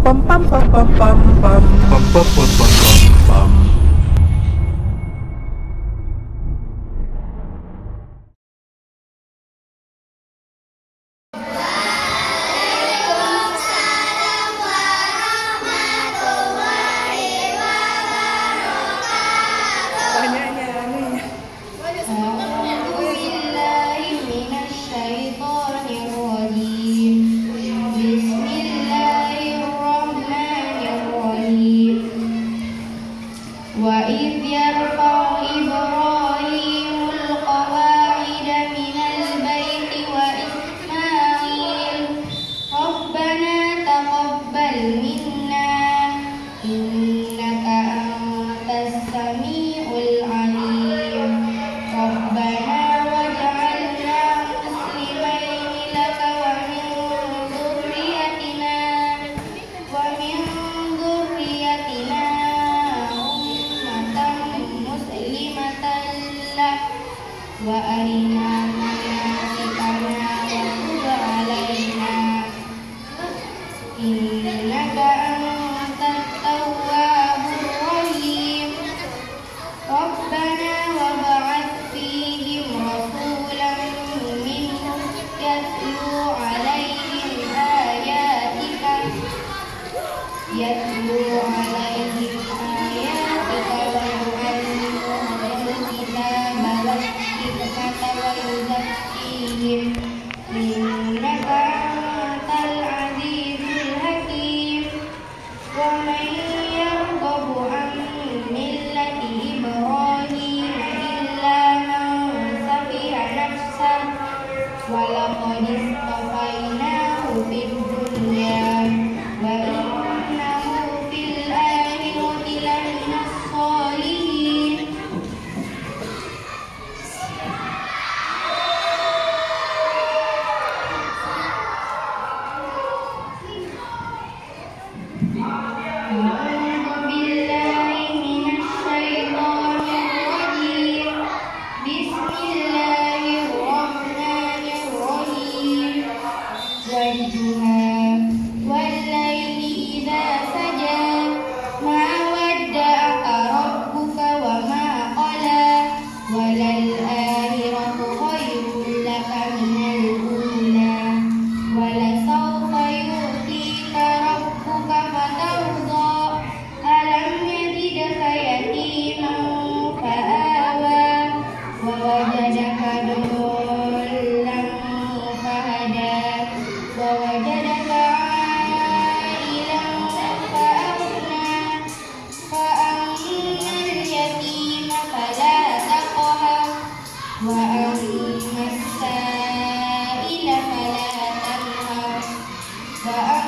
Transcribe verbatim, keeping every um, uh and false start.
pam pam pam pam pam pam pam pam pam pam pam. وإذ يرفع إبراهيم القواعد من البيت وإسماعيل ربنا تقبل منا إنك أنت السميع العليم ربنا واجعلنا مسلمين لك ومن ذريتنا ومن ذريتنا وأرنا مناسكنا وتب علينا إنك أنت التواب الرحيم ربنا وابعث فيهم رسولا منهم يتلو عليهم آياتك يتلو عليهم آياتك ويعلمهم الكتاب ويزكيهم إنك أنت العزيز الحكيم ومن يرغب عن ملة إبراهيم إلا من سفه نفسه ولقد اصطفيناه في الدنيا وإنه في الآخرة لمن الصالحين أعوذ بالله من الشيطان الرجيم بسم الله الرحمن الرحيم والضحى والليل إذا سجى ما ودعك ربك وما قلى وللآخرة خير لك من الأولى ولسوف يؤتيك ربك فترضى ألم يجدك يتيما فآوى ووجدك ضالا فهدى ووجدك عائلا فأغنى فأما اليتيم فلا تقهر وأما السائل فلا تنهر